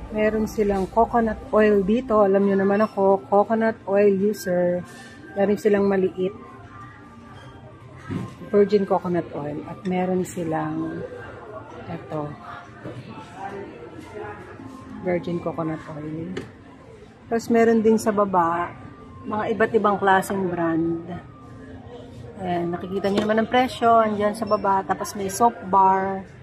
Meron silang coconut oil dito. Alam nyo naman ako, coconut oil user. Meron silang maliit. Virgin coconut oil. At meron silang ito. Virgin coconut oil. Tapos meron din sa baba, mga iba't ibang klaseng brand. Ayan, nakikita nyo naman ang presyo. Andyan sa baba. Tapos may soap bar.